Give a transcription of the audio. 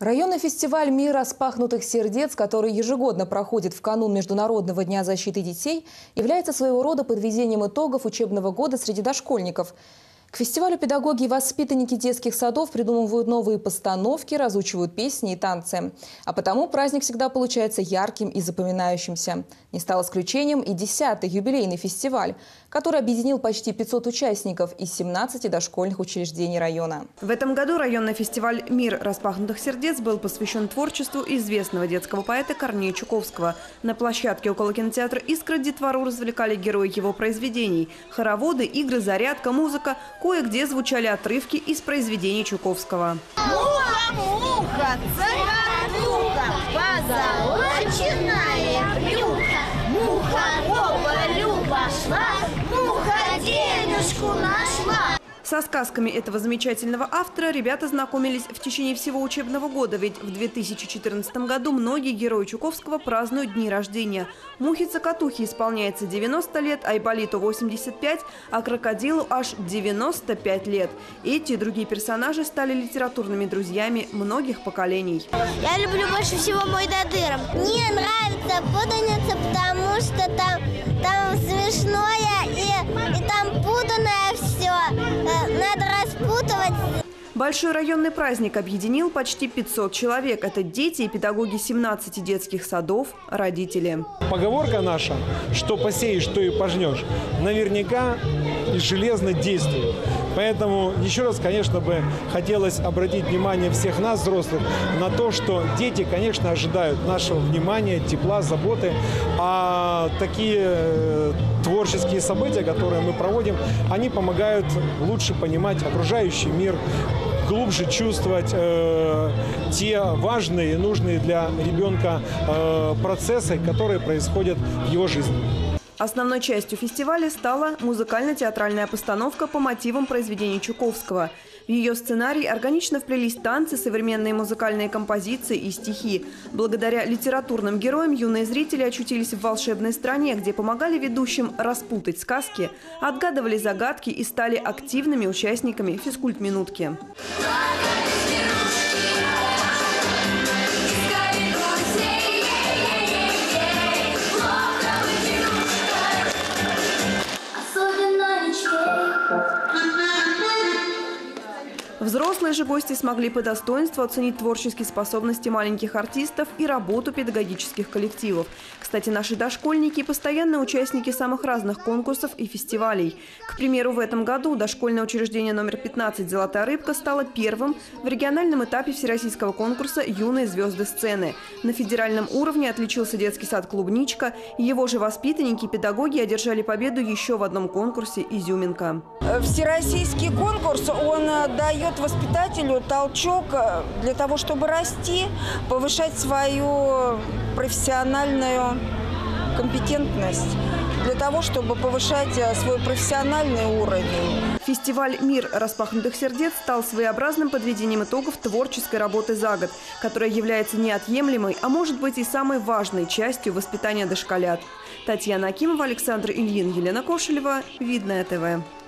Районный фестиваль «Мир распахнутых сердец», который ежегодно проходит в канун Международного дня защиты детей, является своего рода подведением итогов учебного года среди дошкольников. К фестивалю педагоги и воспитанники детских садов придумывают новые постановки, разучивают песни и танцы. А потому праздник всегда получается ярким и запоминающимся. Не стал исключением и 10-й юбилейный фестиваль, который объединил почти 500 участников из 17 дошкольных учреждений района. В этом году районный фестиваль «Мир распахнутых сердец» был посвящен творчеству известного детского поэта Корнея Чуковского. На площадке около кинотеатра «Искра» детвору развлекали герои его произведений. Хороводы, игры, зарядка, музыка. Кое-где звучали отрывки из произведений Чуковского. Муха, муха, цокотуха, позолоченная брюха. Муха Гоголю пошла, муха денежку нашла. Со сказками этого замечательного автора ребята знакомились в течение всего учебного года, ведь в 2014 году многие герои Чуковского празднуют дни рождения. Мухе-цокотухе исполняется 90 лет, Айболиту 85, а крокодилу аж 95 лет. Эти и другие персонажи стали литературными друзьями многих поколений. Я люблю больше всего «Мой Додыром». Мне нравится «Путаница», потому что там смешное и там путанное все. Надо распутывать. Большой районный праздник объединил почти 500 человек. Это дети и педагоги 17 детских садов, родители. Поговорка наша, что посеешь, то и пожнешь, наверняка и железно действует. Поэтому еще раз, конечно, бы хотелось обратить внимание всех нас, взрослых, на то, что дети, конечно, ожидают нашего внимания, тепла, заботы. А такие творческие события, которые мы проводим, они помогают лучше понимать окружающий мир, глубже чувствовать те важные и нужные для ребенка процессы, которые происходят в его жизни. Основной частью фестиваля стала музыкально-театральная постановка по мотивам произведений Чуковского. В ее сценарий органично вплелись танцы, современные музыкальные композиции и стихи. Благодаря литературным героям юные зрители очутились в волшебной стране, где помогали ведущим распутать сказки, отгадывали загадки и стали активными участниками физкульт-минутки. Взрослые же гости смогли по достоинству оценить творческие способности маленьких артистов и работу педагогических коллективов. Кстати, наши дошкольники – постоянные участники самых разных конкурсов и фестивалей. К примеру, в этом году дошкольное учреждение номер 15 «Золотая рыбка» стало первым в региональном этапе всероссийского конкурса «Юные звезды сцены». На федеральном уровне отличился детский сад «Клубничка». Его же воспитанники и педагоги одержали победу еще в одном конкурсе «Изюминка». Всероссийский конкурс, он дает воспитателю толчок для того, чтобы расти, повышать свою профессиональную компетентность, для того, чтобы повышать свой профессиональный уровень. Фестиваль «Мир распахнутых сердец» стал своеобразным подведением итогов творческой работы за год, которая является неотъемлемой, а может быть и самой важной частью воспитания дошколят. Татьяна Акимова, Александр Ильин, Елена Кошелева. Видное ТВ.